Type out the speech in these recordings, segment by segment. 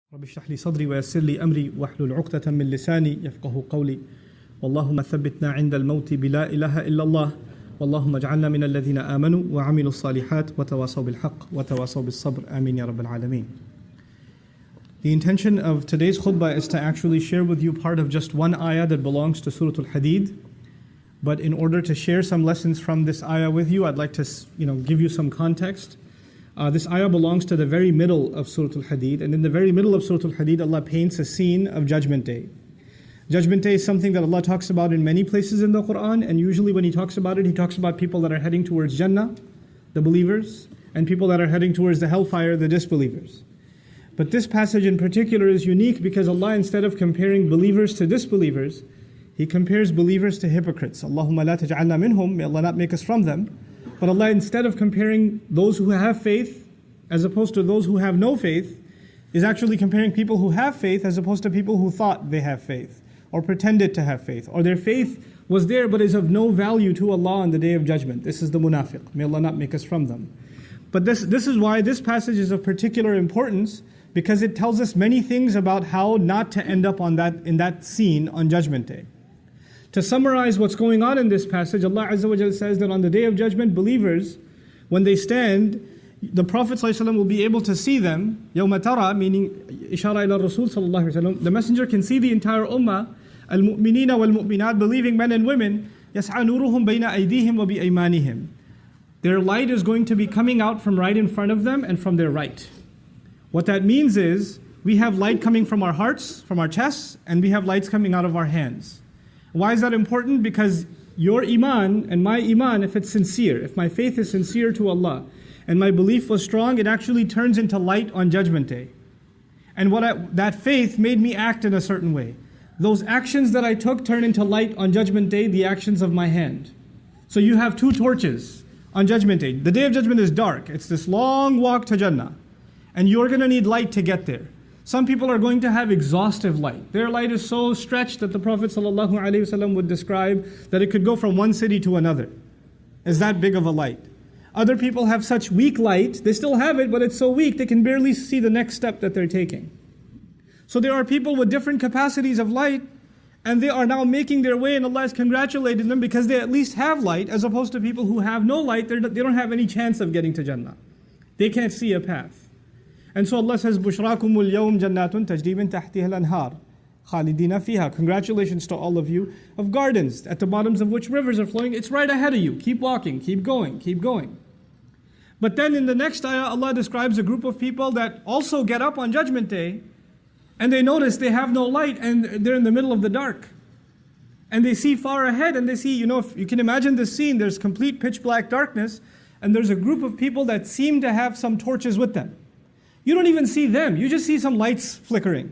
رب اشرح لي صدري ويسر لي أمري واحلل عقدة من لساني يفقه قولي اللهم ثبتنا عند الموت بلا إله إلا الله اللهم اجعلنا من الذين آمنوا وعملوا الصالحات وتواصوا بالحق وتواصوا بالصبر آمين يا رب العالمين. The intention of today's khutbah is to actually share with you part of just one ayah that belongs to Surah Al-Hadid. But in order to share some lessons from this ayah with you, I'd like to give you some context. This ayah belongs to the very middle of Surah Al-Hadid, and in the very middle of Surah Al-Hadid, Allah paints a scene of Judgment Day. Judgment Day is something that Allah talks about in many places in the Quran, and usually when He talks about it, He talks about people that are heading towards Jannah, the believers, and people that are heading towards the hellfire, the disbelievers. But this passage in particular is unique because Allah, instead of comparing believers to disbelievers, He compares believers to hypocrites. Allahumma la taj'alna minhum, may Allah not make us from them. But Allah, instead of comparing those who have faith as opposed to those who have no faith, is actually comparing people who have faith as opposed to people who thought they have faith or pretended to have faith, or their faith was there but is of no value to Allah on the Day of Judgment. This is the munafiq. May Allah not make us from them. But this is why this passage is of particular importance, because it tells us many things about how not to end up in that scene on Judgment Day. To summarize what's going on in this passage, Allah Azza wa Jalla says that on the Day of Judgment, believers, when they stand, the Prophet ﷺ will be able to see them. يَوْمَ تَرَى, meaning Ishara ila Rasul sallallahu alaihi wasallam. The Messenger can see the entire ummah, al-mu'minina wal-mu'minat, believing men and women, يَسْعَى نُورُهُمْ بَيْنَ أَيْدِيهِمْ وَبِأَيْمَانِهِمْ. Their light is going to be coming out from right in front of them and from their right. What that means is, we have light coming from our hearts, from our chests, and we have lights coming out of our hands. Why is that important? Because your iman and my iman, if it's sincere, if my faith is sincere to Allah, and my belief was strong, it actually turns into light on Judgment Day. And that faith made me act in a certain way. Those actions that I took turn into light on Judgment Day, the actions of my hand. So you have two torches on Judgment Day. The Day of Judgment is dark. It's this long walk to Jannah. And you're going to need light to get there. Some people are going to have exhaustive light. Their light is so stretched that the Prophet ﷺ would describe that it could go from one city to another. It's that big of a light. Other people have such weak light, they still have it, but it's so weak they can barely see the next step that they're taking. So there are people with different capacities of light, and they are now making their way, and Allah is congratulating them because they at least have light, as opposed to people who have no light. They don't have any chance of getting to Jannah. They can't see a path. And so Allah says, بُشْرَاكُمُ الْيَوْمْ جَنَّاتٌ تَجْرِي مِنْ تَحْتِهَا الْأَنْهَارُ خَالِدِينَ فِيهَا. Congratulations to all of you, of gardens at the bottoms of which rivers are flowing. It's right ahead of you. Keep walking, keep going, keep going. But then in the next ayah, Allah describes a group of people that also get up on Judgment Day, and they notice they have no light, and they're in the middle of the dark. And they see far ahead, and they see, if you can imagine this scene, there's complete pitch black darkness, and there's a group of people that seem to have some torches with them. You don't even see them, you just see some lights flickering.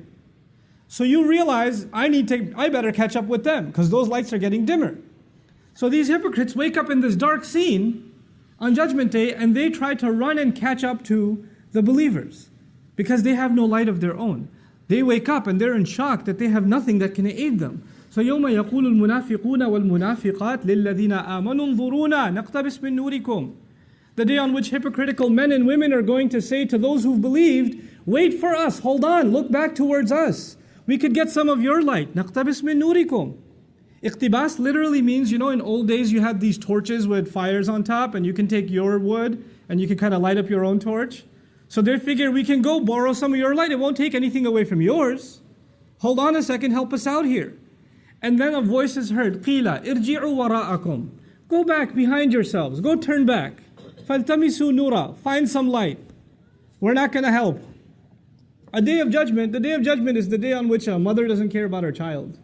So you realize, I better catch up with them, because those lights are getting dimmer. So these hypocrites wake up in this dark scene on Judgment Day, and they try to run and catch up to the believers, because they have no light of their own. They wake up and they're in shock that they have nothing that can aid them. So يَوْمَ يَقُولُ الْمُنَافِقُونَ وَالْمُنَافِقَاتِ لِلَّذِينَ آمَنُوا انظُرُونَا نَقْتَبِسْ مِن نُورِكُمْ. The day on which hypocritical men and women are going to say to those who've believed, wait for us, hold on, look back towards us. We could get some of your light. نَقْتَبِسْ مِن نُورِكُمْ. Iqtibas literally means, in old days you had these torches with fires on top, and you can take your wood and you can kind of light up your own torch. So they figure we can go borrow some of your light. It won't take anything away from yours. Hold on a second, help us out here. And then a voice is heard, قِيلَ إِرْجِعُوا وَرَاءَكُمْ. Go back behind yourselves, go turn back. فَالْتَمِسُوا نُورًا. Find some light. We're not going to help. The Day of Judgment is the day on which a mother doesn't care about her child.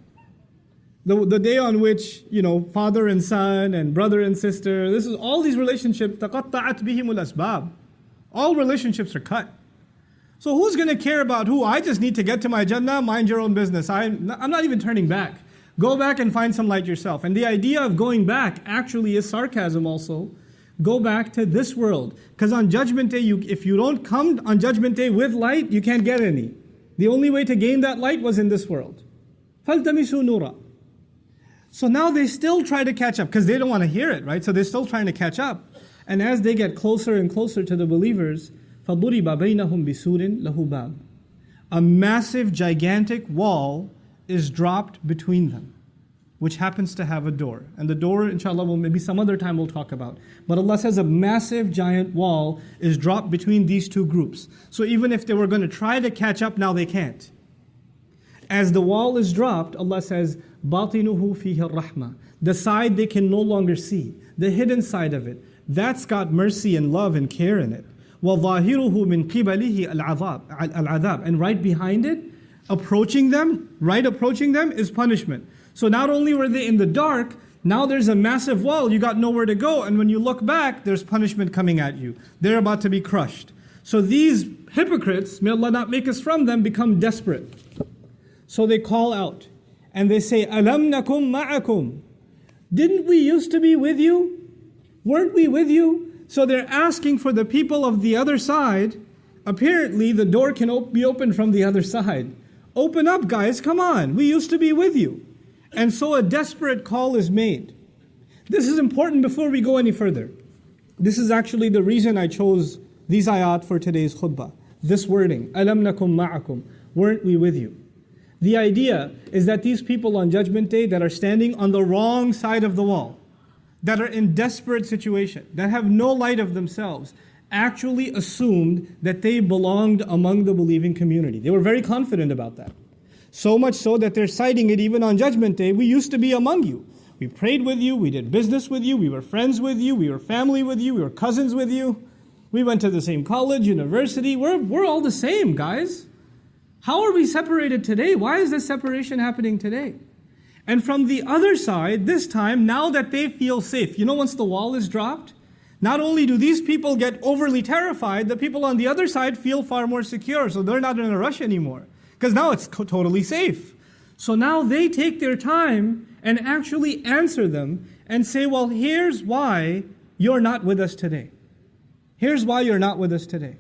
The day on which, father and son and brother and sister, this is all these relationships, تَقَطَّعَتْ بِهِمُ الْأَسْبَابِ. All relationships are cut. So who's going to care about who? I just need to get to my Jannah, mind your own business. I'm not even turning back. Go back and find some light yourself. And the idea of going back actually is sarcasm also. Go back to this world. Because on Judgment Day, if you don't come on Judgment Day with light, you can't get any. The only way to gain that light was in this world. فَالْتَمِسُوا نُورًا. So now they still try to catch up, because they don't want to hear it, right? So they're still trying to catch up. And as they get closer and closer to the believers, فَضُرِبَ بَيْنَهُمْ بِسُورٍ لَهُ بَابٍ. a massive, gigantic wall is dropped between them, which happens to have a door. And the door, inshallah, maybe some other time we'll talk about. But Allah says a massive, giant wall is dropped between these two groups. So even if they were going to try to catch up, now they can't. As the wall is dropped, Allah says, بَاطِنُهُ فِيهِ الرَّحْمَةِ. The side they can no longer see, the hidden side of it, that's got mercy and love and care in it. وَظَاهِرُهُ مِنْ قِبَلِهِ الْعَذَابِ. And right behind it, approaching them is punishment. So not only were they in the dark, now there's a massive wall, you got nowhere to go, and when you look back, there's punishment coming at you. They're about to be crushed. So these hypocrites, may Allah not make us from them, become desperate. So they call out, and they say, أَلَمْ نَكُمْ مَعَكُمْ. Didn't we used to be with you? Weren't we with you? So they're asking for the people of the other side. Apparently the door can be opened from the other side. Open up, guys, come on, we used to be with you. And so a desperate call is made. This is important before we go any further. This is actually the reason I chose these ayat for today's khutbah. This wording, أَلَمْ نَكُمْ مَعَكُمْ. Weren't we with you? The idea is that these people on Judgment Day that are standing on the wrong side of the wall, that are in desperate situation, that have no light of themselves, actually assumed that they belonged among the believing community. They were very confident about that. So much so that they're citing it even on Judgment Day. We used to be among you. We prayed with you, we did business with you, we were friends with you, we were family with you, we were cousins with you. We went to the same college, university. We're all the same, guys. How are we separated today? Why is this separation happening today? And from the other side, this time, now that they feel safe, once the wall is dropped, not only do these people get overly terrified, the people on the other side feel far more secure, so they're not in a rush anymore. Because now it's totally safe. So now they take their time and actually answer them and say, well, here's why you're not with us today. Here's why you're not with us today.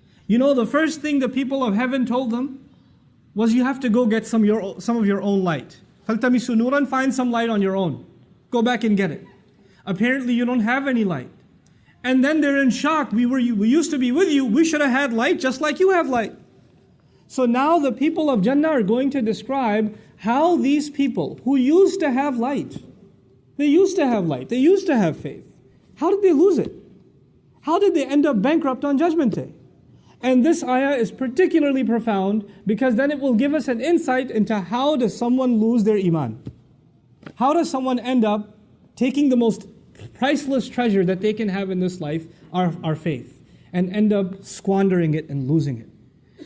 The first thing the people of heaven told them was you have to go get some of your own light. فَالْتَمِسُوا نُورًا. Find some light on your own. Go back and get it. Apparently you don't have any light. And then they're in shock. We used to be with you. We should have had light just like you have light. So now the people of Jannah are going to describe how these people who used to have light, they used to have faith. How did they lose it? How did they end up bankrupt on Judgment Day? And this ayah is particularly profound because then it will give us an insight into how does someone lose their iman. How does someone end up taking the most priceless treasure that they can have in this life, our faith, and end up squandering it and losing it.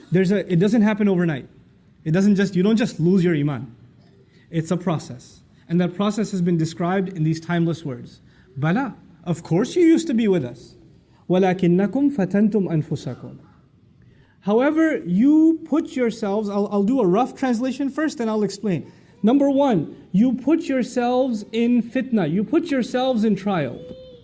It doesn't happen overnight. You don't just lose your iman. It's a process. And that process has been described in these timeless words. Bala, of course you used to be with us. وَلَكِنَّكُمْ فَتَنْتُمْ أَنفُسَكُمْ. However, you put yourselves, I'll do a rough translation first and I'll explain. Number one, you put yourselves in fitna, you put yourselves in trial.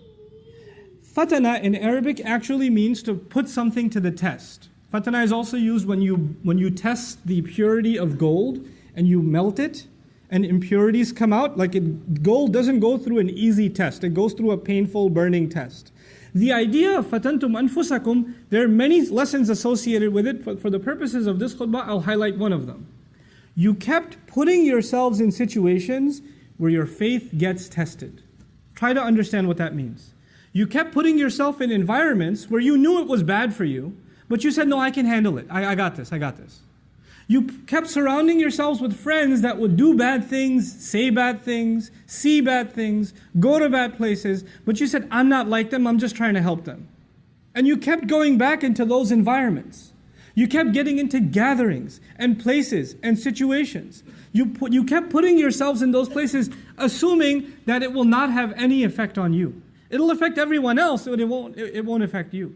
Fatana in Arabic actually means to put something to the test. Fatana is also used when you test the purity of gold and you melt it and impurities come out. Gold doesn't go through an easy test, it goes through a painful burning test. The idea of fatantum anfusakum, there are many lessons associated with it. For the purposes of this khutbah, I'll highlight one of them. You kept putting yourselves in situations where your faith gets tested. Try to understand what that means. You kept putting yourself in environments where you knew it was bad for you, but you said, no, I can handle it. I got this. You kept surrounding yourselves with friends that would do bad things, say bad things, see bad things, go to bad places, but you said, I'm not like them, I'm just trying to help them. And you kept going back into those environments. You kept getting into gatherings and places and situations. You kept putting yourselves in those places, assuming that it will not have any effect on you. It'll affect everyone else, but it won't affect you.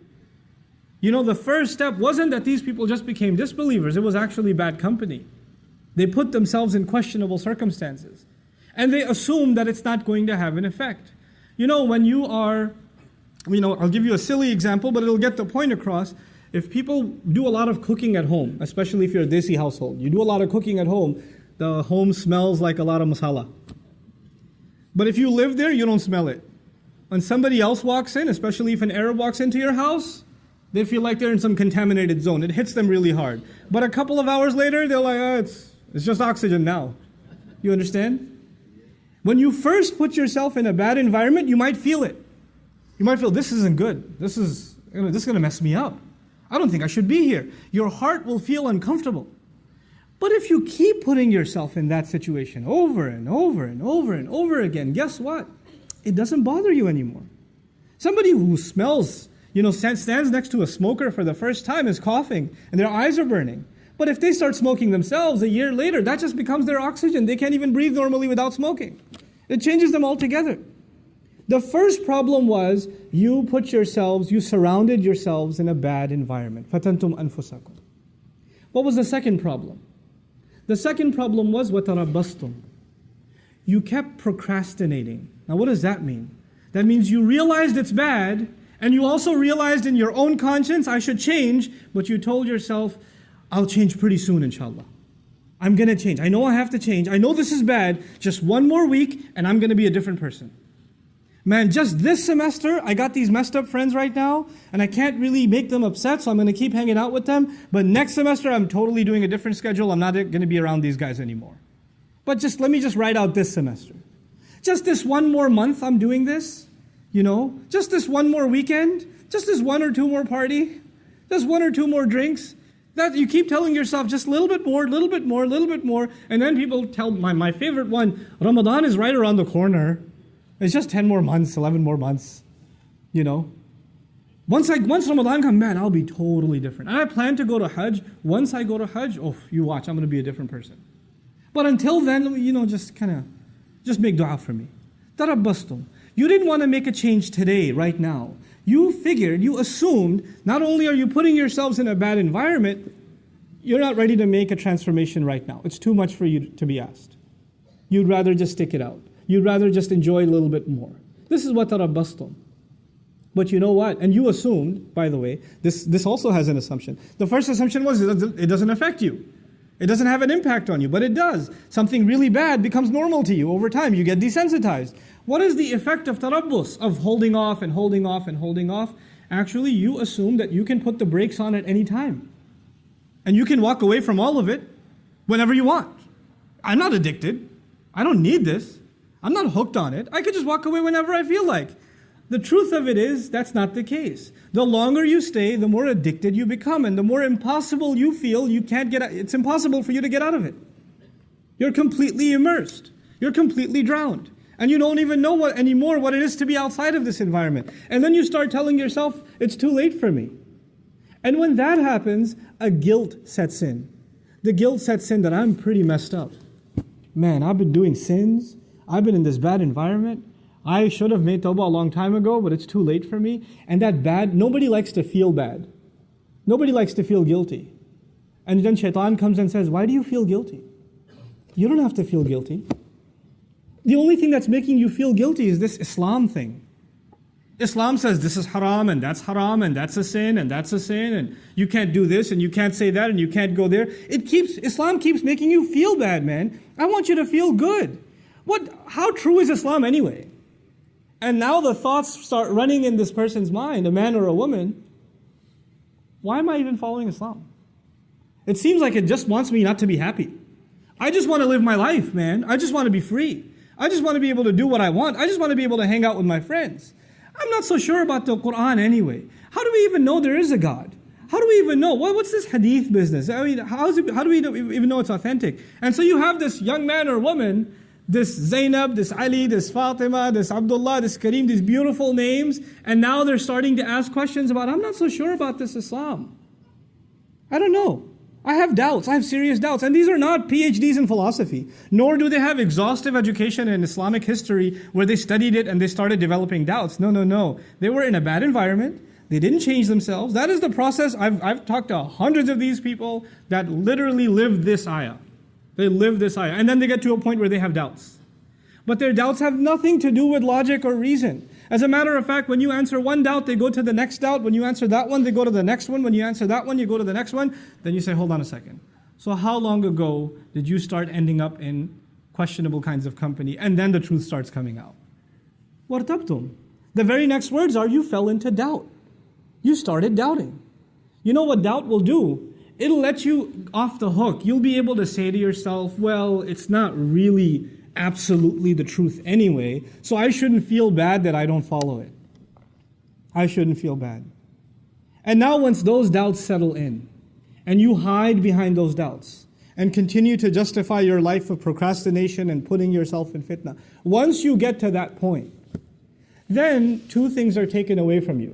The first step wasn't that these people just became disbelievers. It was actually bad company. They put themselves in questionable circumstances. And they assume that it's not going to have an effect. When you are, I'll give you a silly example, but it'll get the point across. If people do a lot of cooking at home, especially if you're a Desi household, you do a lot of cooking at home, the home smells like a lot of masala. But if you live there, you don't smell it. When somebody else walks in, especially if an Arab walks into your house, They feel like they're in some contaminated zone. It hits them really hard. But a couple of hours later, they're like, it's just oxygen now. You understand? When you first put yourself in a bad environment, you might feel it. You might feel, this isn't good. This is going to mess me up. I don't think I should be here. Your heart will feel uncomfortable. But if you keep putting yourself in that situation over and over and over and over again, guess what? It doesn't bother you anymore. Somebody who smells, stands next to a smoker for the first time is coughing and their eyes are burning. But if they start smoking themselves a year later, that just becomes their oxygen. They can't even breathe normally without smoking. It changes them altogether. The first problem was you surrounded yourselves in a bad environment. فَتَنْتُمْ أَنفُسَكُمْ. What was the second problem? The second problem was وَتَرَبَّصْتُمْ. You kept procrastinating. Now what does that mean? That means you realized it's bad, and you also realized in your own conscience, I should change, but you told yourself, I'll change pretty soon, inshallah. I'm going to change. I know I have to change. I know this is bad. Just one more week, and I'm going to be a different person. Man, just this semester, I got these messed up friends right now, and I can't really make them upset, so I'm going to keep hanging out with them. But next semester, I'm totally doing a different schedule. I'm not going to be around these guys anymore. But let me just write out this semester. Just this one more month, I'm doing this. Just this one more weekend. Just this one or two more party. Just one or two more drinks. That you keep telling yourself just a little bit more, little bit more, little bit more. And then people tell, my favorite one, Ramadan is right around the corner. It's just 10 more months, 11 more months, Once Ramadan comes, man, I'll be totally different. And I plan to go to Hajj. Once I go to Hajj, you watch, I'm going to be a different person. But until then, just make dua for me. Tarabbastum. You didn't want to make a change today, right now. You assumed, not only are you putting yourselves in a bad environment, you're not ready to make a transformation right now. It's too much for you to be asked. You'd rather just stick it out. You'd rather just enjoy a little bit more. This is what tarabbastum. But you know what? And you assumed, by the way, this also has an assumption. The first assumption was it doesn't affect you. It doesn't have an impact on you, but it does. Something really bad becomes normal to you over time. You get desensitized. What is the effect of tarabbus, of holding off and holding off and holding off? Actually, you assume that you can put the brakes on at any time. And you can walk away from all of it whenever you want. I'm not addicted. I don't need this. I'm not hooked on it. I could just walk away whenever I feel like. The truth of it is, that's not the case. The longer you stay, the more addicted you become, and the more impossible you feel, it's impossible for you to get out of it. You're completely immersed. You're completely drowned. And you don't even know anymore what it is to be outside of this environment. And then you start telling yourself, it's too late for me. And when that happens, a guilt sets in. The guilt sets in that I'm pretty messed up. Man, I've been doing sins. I've been in this bad environment. I should have made tawbah a long time ago, but it's too late for me. And nobody likes to feel bad. Nobody likes to feel guilty. And then shaitan comes and says, why do you feel guilty? You don't have to feel guilty. The only thing that's making you feel guilty is this Islam thing. Islam says this is haram and that's a sin and that's a sin and you can't do this and you can't say that and you can't go there. Islam keeps making you feel bad, man. I want you to feel good. How true is Islam anyway? And now the thoughts start running in this person's mind, a man or a woman. Why am I even following Islam? It seems like it just wants me not to be happy. I just want to live my life, man. I just want to be free. I just want to be able to do what I want. I just want to be able to hang out with my friends. I'm not so sure about the Quran anyway. How do we even know there is a God? How do we even know? What's this hadith business? I mean, how do we even know it's authentic? And so you have this young man or woman, this Zainab, this Ali, this Fatima, this Abdullah, this Kareem, these beautiful names, and now they're starting to ask questions about, I'm not so sure about this Islam. I don't know. I have doubts. I have serious doubts. And these are not PhDs in philosophy, nor do they have exhaustive education in Islamic history where they studied it and they started developing doubts. No. They were in a bad environment. They didn't change themselves. That is the process. I've talked to hundreds of these people that literally lived this ayah. They live this ayah. And then they get to a point where they have doubts. But their doubts have nothing to do with logic or reason. As a matter of fact, when you answer one doubt, they go to the next doubt. When you answer that one, they go to the next one. When you answer that one, you go to the next one. Then you say, hold on a second. So how long ago did you start ending up in questionable kinds of company? And then the truth starts coming out. وَارْتَبْتُمْ. The very next words are, you fell into doubt. You started doubting. You know what doubt will do? It'll let you off the hook. You'll be able to say to yourself, well, it's not really absolutely the truth anyway, so I shouldn't feel bad that I don't follow it. I shouldn't feel bad. And now once those doubts settle in, and you hide behind those doubts, and continue to justify your life of procrastination and putting yourself in fitna, once you get to that point, then two things are taken away from you.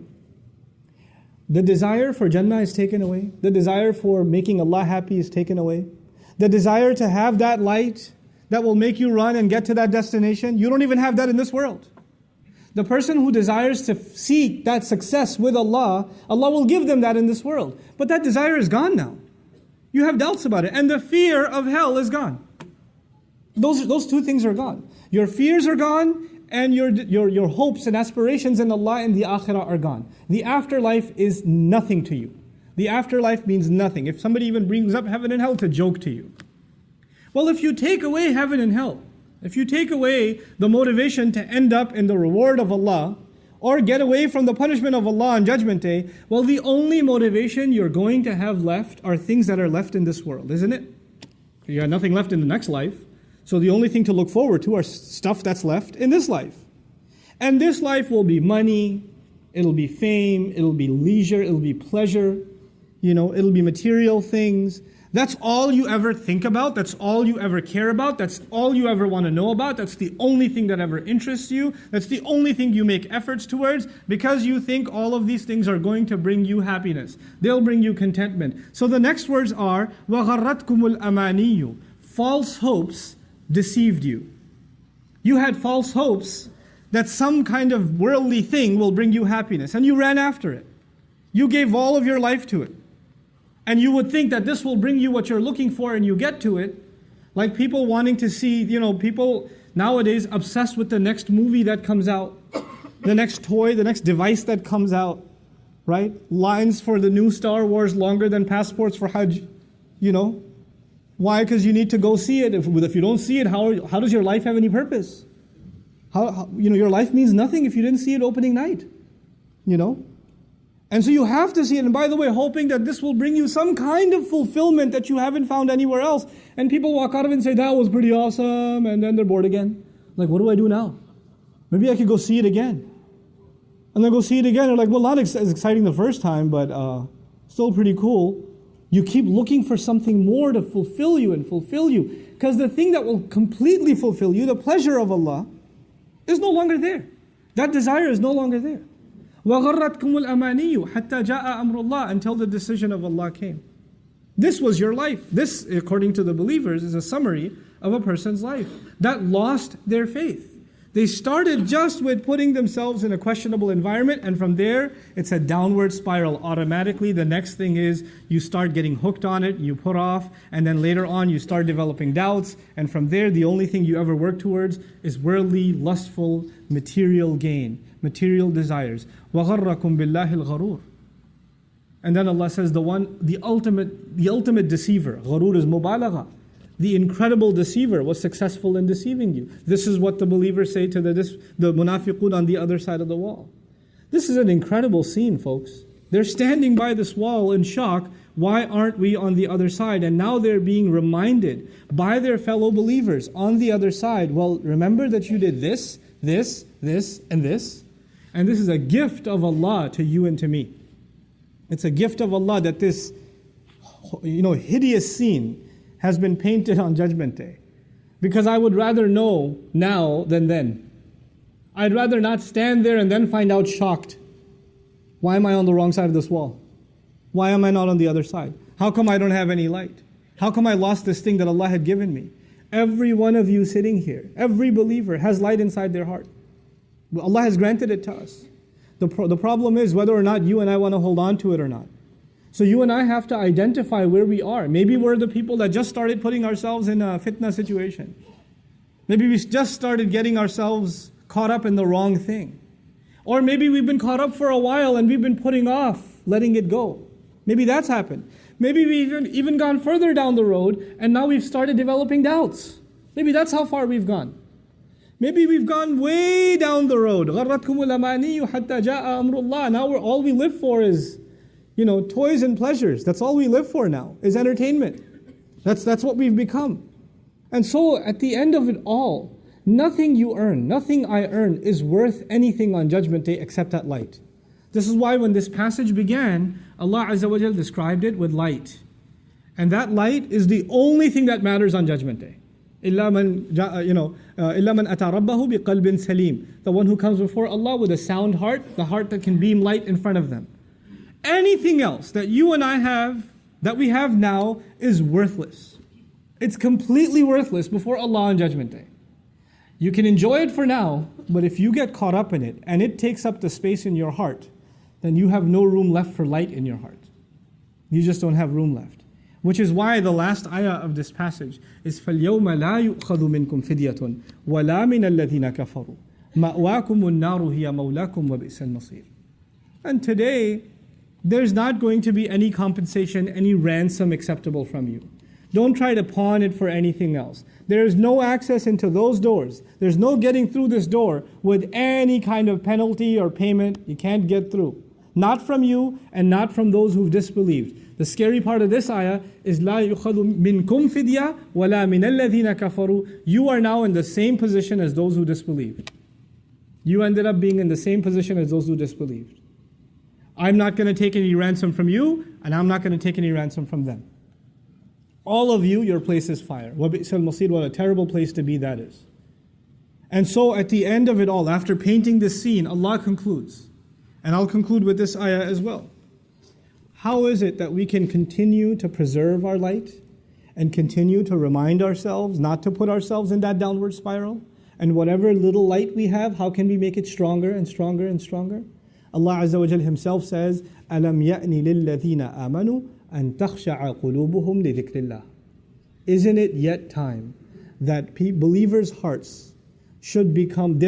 The desire for Jannah is taken away. The desire for making Allah happy is taken away. The desire to have that light that will make you run and get to that destination, you don't even have that in this world. The person who desires to seek that success with Allah, Allah will give them that in this world. But that desire is gone now. You have doubts about it. And the fear of hell is gone. Those two things are gone. Your fears are gone, and your hopes and aspirations in Allah and the akhirah are gone. The afterlife is nothing to you. The afterlife means nothing. If somebody even brings up heaven and hell, it's a joke to you. Well, if you take away heaven and hell, if you take away the motivation to end up in the reward of Allah, or get away from the punishment of Allah on Judgment Day, well, the only motivation you're going to have left are things that are left in this world, isn't it? You got nothing left in the next life. So the only thing to look forward to are stuff that's left in this life. And this life will be money, it'll be fame, it'll be leisure, it'll be pleasure, it'll be material things. That's all you ever think about, that's all you ever care about, that's all you ever want to know about, that's the only thing that ever interests you, that's the only thing you make efforts towards, because you think all of these things are going to bring you happiness. They'll bring you contentment. So the next words are, وَغَرَّتْكُمُ الْأَمَانِيُّ. False hopes deceived you. You had false hopes that some kind of worldly thing will bring you happiness, and you ran after it. You gave all of your life to it. And you would think that this will bring you what you're looking for, and you get to it. Like people wanting to see, people nowadays obsessed with the next movie that comes out, the next toy, the next device that comes out, right? Lines for the new Star Wars longer than passports for Hajj, Why? Because you need to go see it. If you don't see it, how does your life have any purpose? Your life means nothing if you didn't see it opening night, And so you have to see it. And by the way, hoping that this will bring you some kind of fulfillment that you haven't found anywhere else. And people walk out of it and say, that was pretty awesome. And then they're bored again. Like, what do I do now? Maybe I could go see it again. And then go see it again. They're like, well, not as exciting the first time, but still pretty cool. You keep looking for something more to fulfill you and fulfill you. Because the thing that will completely fulfill you, the pleasure of Allah, is no longer there. That desire is no longer there. وَغَرَّتْكُمُ الْأَمَانِيُّ حَتَّى جَاءَ أَمْرُ اللَّهِ. Until the decision of Allah came. This was your life. This, according to the believers, is a summary of a person's life that lost their faith. They started just with putting themselves in a questionable environment, and from there, it's a downward spiral. Automatically, the next thing is you start getting hooked on it, you put off, and then later on you start developing doubts, and from there, the only thing you ever work towards is worldly, lustful, material gain, material desires. وَغَرَّكُمْ بِاللَّهِ الْغَرُورِ. And then Allah says the ultimate deceiver. Gharur is mubalagha. The incredible deceiver was successful in deceiving you. This is what the believers say to the munafiqun on the other side of the wall. This is an incredible scene, folks. They're standing by this wall in shock. Why aren't we on the other side? And now they're being reminded by their fellow believers on the other side. Well, remember that you did this, this, this, and this. And this is a gift of Allah to you and to me. It's a gift of Allah that this, hideous scene has been painted on Judgment Day. Because I would rather know now than then. I'd rather not stand there and then find out shocked. Why am I on the wrong side of this wall? Why am I not on the other side? How come I don't have any light? How come I lost this thing that Allah had given me? Every one of you sitting here, every believer has light inside their heart. Allah has granted it to us. The problem is whether or not you and I want to hold on to it or not. So you and I have to identify where we are. Maybe we're the people that just started putting ourselves in a fitna situation. Maybe we just started getting ourselves caught up in the wrong thing. Or maybe we've been caught up for a while and we've been putting off letting it go. Maybe that's happened. Maybe we've even gone further down the road and now we've started developing doubts. Maybe that's how far we've gone. Maybe we've gone way down the road. غَرَّتْكُمُ الْأَمَانِيُّ حَتَّى جَاءَ أَمْرُ اللَّهِ. Now all we live for is, toys and pleasures. That's all we live for now, is entertainment. That's what we've become. And so at the end of it all, nothing you earn, nothing I earn is worth anything on Judgment Day except that light. This is why when this passage began, Allah Azza wa Jal described it with light. And that light is the only thing that matters on Judgment Day. إِلَّا مَنْ أَتَى رَبَّهُ بِقَلْبٍ سَلِيمٍ. The one who comes before Allah with a sound heart, the heart that can beam light in front of them. Anything else that you and I have, that we have now, is worthless. It's completely worthless before Allah on Judgment Day. You can enjoy it for now, but if you get caught up in it, and it takes up the space in your heart, then you have no room left for light in your heart. You just don't have room left. Which is why the last ayah of this passage is فَالْيَوْمَ لَا يُؤْخَذُ مِنْكُمْ فِدْيَةٌ وَلَا مِنَ الَّذِينَ كَفَرُوا مَأْوَاكُمُ النَّارُ هِيَ مَوْلَاكُمْ وَبِئْسَ الْمَصِيرُ. And today, there's not going to be any compensation, any ransom acceptable from you. Don't try to pawn it for anything else. There is no access into those doors. There's no getting through this door with any kind of penalty or payment. You can't get through. Not from you and not from those who've disbelieved. The scary part of this ayah is لَا يُخَذُ مِنْكُمْ فِدْيَةٌ وَلَا مِنَ الَّذِينَ كَفَرُوا. You are now in the same position as those who disbelieved. You ended up being in the same position as those who disbelieved. I'm not going to take any ransom from you, and I'm not going to take any ransom from them. All of you, your place is fire. وَبِئْسَ الْمَصِيرُ. What a terrible place to be that is. And so at the end of it all, after painting this scene, Allah concludes. And I'll conclude with this ayah as well. How is it that we can continue to preserve our light and continue to remind ourselves not to put ourselves in that downward spiral? And whatever little light we have, how can we make it stronger and stronger and stronger? Allah Azza wa Jal Himself says, أَلَمْ يَأْنِ لِلَّذِينَ آمَنُوا أَن تَخْشَعَ قُلُوبُهُمْ لِذِكْرِ اللَّهِ. Isn't it yet time that believers' hearts should become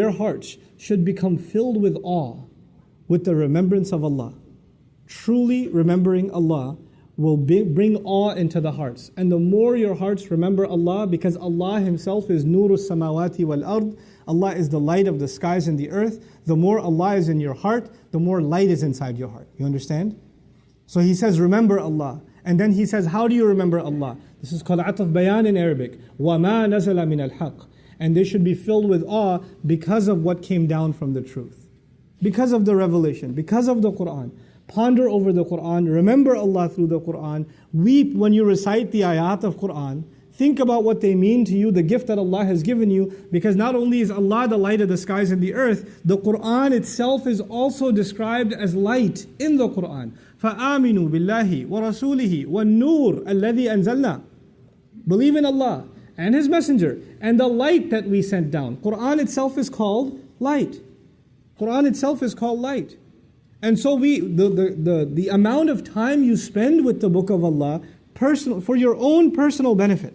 filled with awe, with the remembrance of Allah? Truly remembering Allah will bring awe into the hearts. And the more your hearts remember Allah, because Allah Himself is Nuru Samawati wal Ard, Allah is the light of the skies and the earth. The more Allah is in your heart, the more light is inside your heart. You understand? So He says, remember Allah. And then He says, how do you remember Allah? This is called Ataf Bayan in Arabic. وَمَا نَزَلَ مِنَ الْحَقِّ. And they should be filled with awe because of what came down from the truth. Because of the revelation, because of the Qur'an. Ponder over the Qur'an, remember Allah through the Qur'an, weep when you recite the ayat of Qur'an, think about what they mean to you, the gift that Allah has given you, because not only is Allah the light of the skies and the earth, the Qur'an itself is also described as light in the Qur'an. فَآمِنُوا بِاللَّهِ وَرَسُولِهِ وَالنُّورِ الَّذِي أَنزَلْنَا. Believe in Allah and His Messenger and the light that we sent down. Qur'an itself is called light. Qur'an itself is called light. And so the amount of time you spend with the Book of Allah, for your own personal benefit,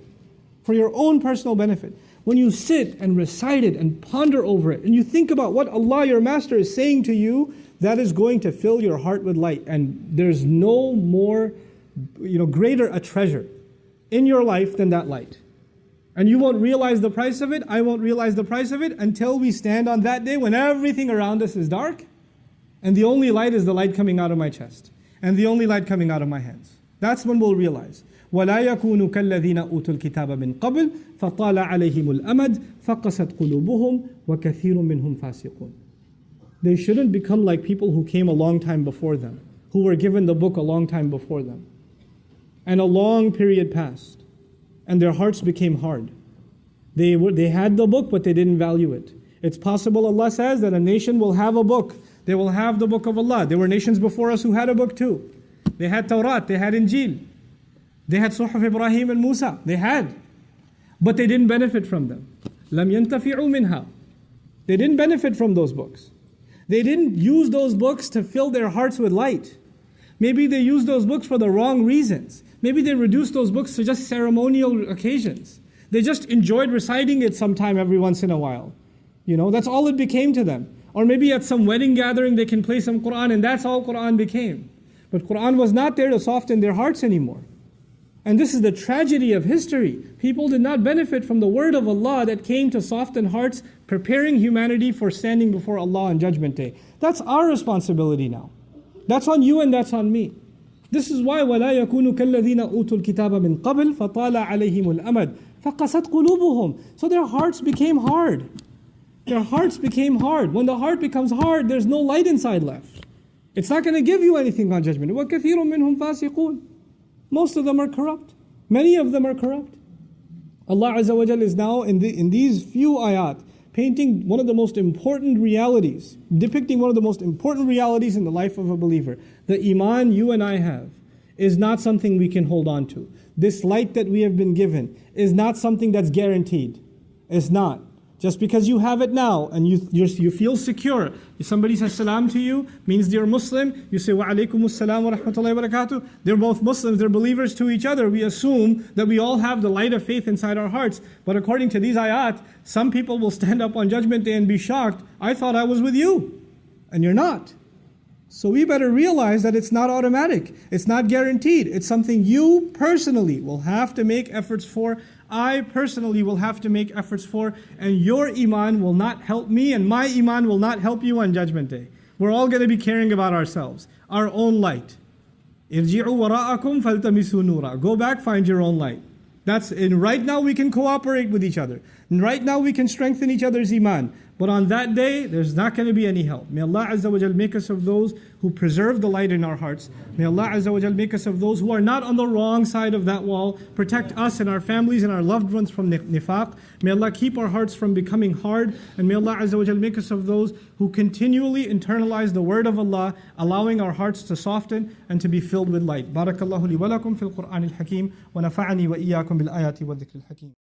when you sit and recite it and ponder over it, and you think about what Allah, your Master, is saying to you, that is going to fill your heart with light. And there's no more, greater a treasure in your life than that light. And you won't realize the price of it, I won't realize the price of it, until we stand on that day when everything around us is dark, and the only light is the light coming out of my chest, and the only light coming out of my hands. That's when we'll realize. وَلَا يَكُونُوا كَالَّذِينَ أُوتُوا الْكِتَابَ مِنْ قَبْلِ فَطَالَ عَلَيْهِمُ الْأَمَدُ فَقَسَتْ قُلُوبُهُمْ وَكَثِيرٌ مِّنْهُمْ فَاسِقُونَ. They shouldn't become like people who came a long time before them, who were given the book a long time before them. And a long period passed, and their hearts became hard. They had the book, but they didn't value it. It's possible, Allah says, that a nation will have a book. They will have the book of Allah. There were nations before us who had a book too. They had Tawrat, they had Injil, they had Suhuf Ibrahim and Musa. They had. But they didn't benefit from them. لَمْ يَنْتَفِعُوا مِنْهَا. They didn't benefit from those books. They didn't use those books to fill their hearts with light. Maybe they used those books for the wrong reasons. Maybe they reduced those books to just ceremonial occasions. They just enjoyed reciting it sometime every once in a while. That's all it became to them. Or maybe at some wedding gathering they can play some Qur'an, and that's all Qur'an became. But Qur'an was not there to soften their hearts anymore. And this is the tragedy of history. People did not benefit from the word of Allah that came to soften hearts, preparing humanity for standing before Allah on Judgment Day. That's our responsibility now. That's on you and that's on me. This is why وَلَا يَكُونُوا كَالَّذِينَ أُوتُوا الْكِتَابَ مِنْ قَبْلِ فَطَالَ عَلَيْهِمُ الْأَمَدُ فَقَسَتْ قُلُوبُهُم. So their hearts became hard. Their hearts became hard. When the heart becomes hard, there's no light inside left. It's not going to give you anything on Judgment Day. وَكَثِيرٌ مِّنْهُمْ فَاسِقُونَ. Most of them are corrupt. Many of them are corrupt. Allah Azza wa Jal is now in these few ayat painting one of the most important realities, depicting one of the most important realities in the life of a believer. The iman you and I have is not something we can hold on to. This light that we have been given is not something that's guaranteed. It's not. Just because you have it now and you feel secure, if somebody says salam to you, means they're Muslim, you say wa alaykum as-salam wa rahmatullahi wa barakatuh, they're both Muslims, they're believers to each other. We assume that we all have the light of faith inside our hearts. But according to these ayat, some people will stand up on Judgment Day and be shocked, I thought I was with you, and you're not. So we better realize that it's not automatic, it's not guaranteed, it's something you personally will have to make efforts for, I personally will have to make efforts for, and your iman will not help me and my iman will not help you on Judgment Day. We're all going to be caring about ourselves, our own light. Irji'u wara'akum faltamisu nura. Go back, find your own light. And right now we can cooperate with each other. And right now we can strengthen each other's iman. But on that day, there's not going to be any help. May Allah Azza wa Jal make us of those who preserve the light in our hearts. May Allah Azza wa Jal make us of those who are not on the wrong side of that wall. Protect us and our families and our loved ones from nifaq. May Allah keep our hearts from becoming hard. And may Allah Azza wa Jal make us of those who continually internalize the word of Allah, allowing our hearts to soften and to be filled with light. Barakallahu li wa lakum fil Qur'an al-Hakim wa nafa'ani wa iyyakum bil ayati wa dhikr al-Hakim.